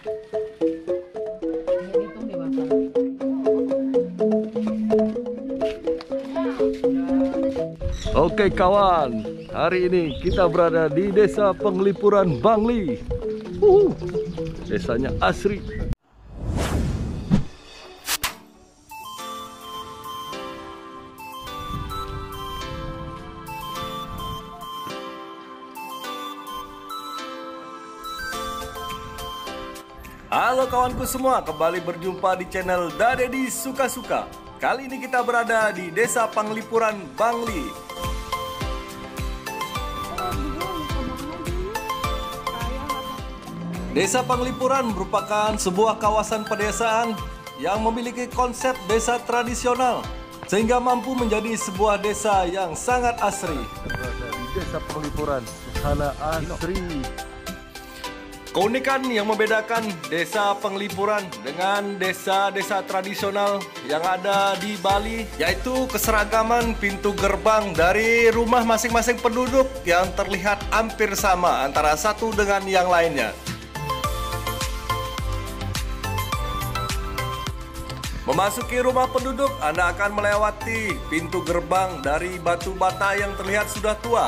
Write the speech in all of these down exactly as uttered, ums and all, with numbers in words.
Oke kawan, hari ini kita berada di Desa Penglipuran Bangli. Uh, desanya asri. Halo kawanku semua, kembali berjumpa di channel Dadedi Suka-Suka. Kali ini kita berada di Desa Penglipuran Bangli. Desa Penglipuran merupakan sebuah kawasan pedesaan yang memiliki konsep desa tradisional sehingga mampu menjadi sebuah desa yang sangat asri. Berada di Desa Penglipuran, suasana asri. Keunikan yang membedakan Desa Penglipuran dengan desa-desa tradisional yang ada di Bali yaitu keseragaman pintu gerbang dari rumah masing-masing penduduk yang terlihat hampir sama antara satu dengan yang lainnya. Memasuki rumah penduduk, Anda akan melewati pintu gerbang dari batu bata yang terlihat sudah tua.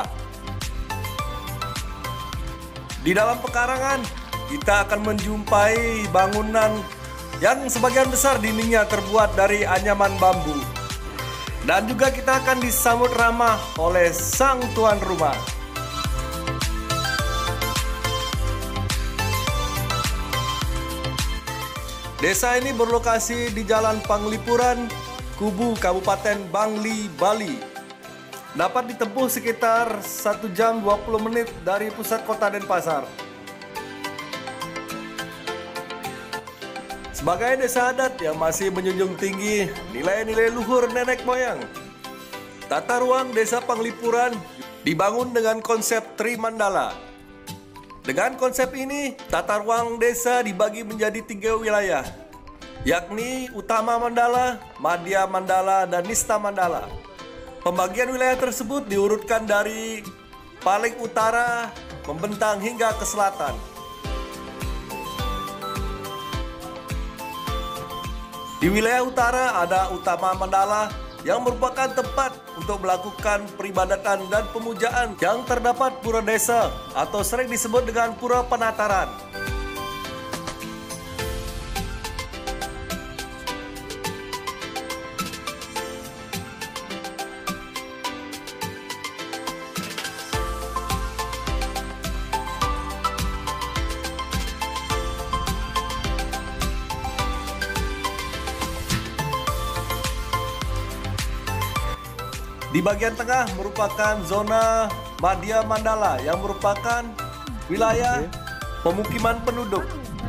Di dalam pekarangan, kita akan menjumpai bangunan yang sebagian besar dindingnya terbuat dari anyaman bambu. Dan juga kita akan disambut ramah oleh sang tuan rumah. Desa ini berlokasi di Jalan Penglipuran, Kubu, Kabupaten Bangli, Bali. Dapat ditempuh sekitar satu jam dua puluh menit dari pusat kota Denpasar. Sebagai desa adat yang masih menjunjung tinggi nilai-nilai luhur nenek moyang, tata ruang Desa Penglipuran dibangun dengan konsep Trimandala. Dengan konsep ini, tata ruang desa dibagi menjadi tiga wilayah, yakni Utama Mandala, Madya Mandala, dan Nista Mandala. Pembagian wilayah tersebut diurutkan dari paling utara membentang hingga ke selatan. Di wilayah utara ada Utama Mandala yang merupakan tempat untuk melakukan peribadatan dan pemujaan yang terdapat pura desa atau sering disebut dengan Pura Penataran. Di bagian tengah merupakan zona Madya Mandala yang merupakan wilayah pemukiman penduduk.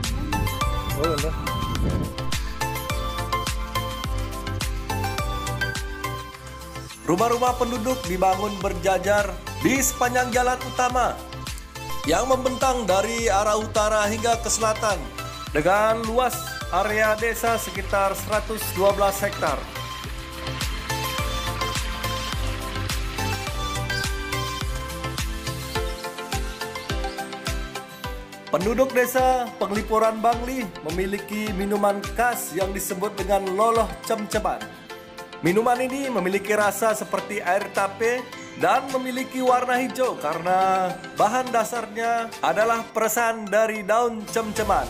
Rumah-rumah penduduk dibangun berjajar di sepanjang jalan utama yang membentang dari arah utara hingga ke selatan dengan luas area desa sekitar seratus dua belas hektar. Penduduk Desa Penglipuran Bangli memiliki minuman khas yang disebut dengan loloh cem-ceman. Minuman ini memiliki rasa seperti air tape dan memiliki warna hijau karena bahan dasarnya adalah peresan dari daun cem-ceman.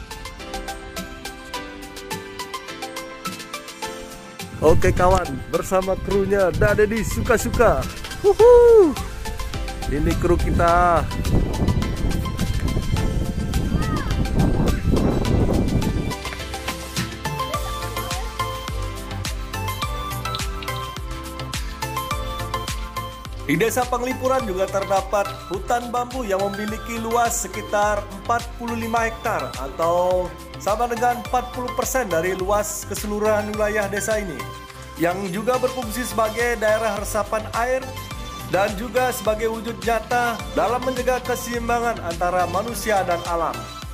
Oke kawan, bersama krunya Dadedi Suka-Suka. Wuhu! Ini kru kita. Di Desa Penglipuran juga terdapat hutan bambu yang memiliki luas sekitar empat puluh lima hektar atau sama dengan empat puluh persen dari luas keseluruhan wilayah desa ini, yang juga berfungsi sebagai daerah resapan air dan juga sebagai wujud nyata dalam menjaga keseimbangan antara manusia dan alam.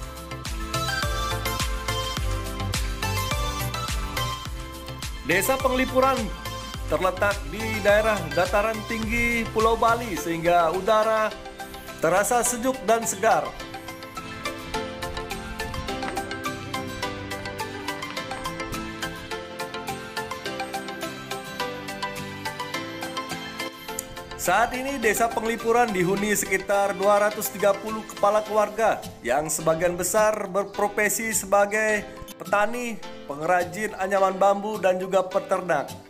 Desa Penglipuran terletak di daerah dataran tinggi Pulau Bali sehingga udara terasa sejuk dan segar. Saat ini Desa Penglipuran dihuni sekitar dua ratus tiga puluh kepala keluarga yang sebagian besar berprofesi sebagai petani, pengrajin anyaman bambu, dan juga peternak.